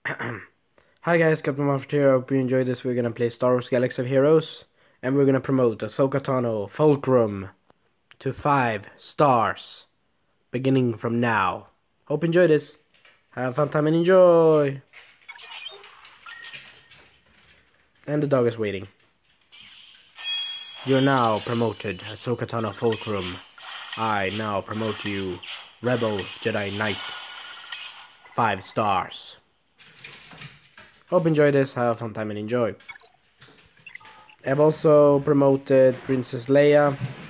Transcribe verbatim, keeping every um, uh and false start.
Hi guys, Captain Marfit here. Hope you enjoyed this. We're gonna play Star Wars Galaxy of Heroes, and we're gonna promote Ahsoka Tano Folksam to five stars, beginning from now. Hope you enjoy this. Have a fun time and enjoy. And the dog is waiting. You're now promoted, Ahsoka Tano Folksam. I now promote you, Rebel Jedi Knight. Five stars. Hope you enjoy this, have a fun time and enjoy. I've also promoted Princess Leia